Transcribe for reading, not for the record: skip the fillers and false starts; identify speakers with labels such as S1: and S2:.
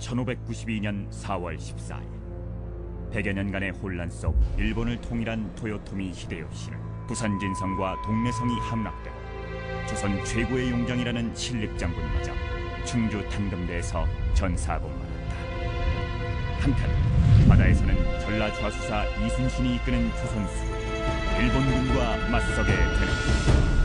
S1: 1592년 4월 14일, 100여 년간의 혼란 속 일본을 통일한 도요토미 히데요시는 부산 진성과 동래성이 함락되고 조선 최고의 용장이라는 신립장군마저 충주 당금대에서 전사복받았다. 한편 바다에서는 전라좌수사 이순신이 이끄는 조선수군이 일본군과 맞서게 되는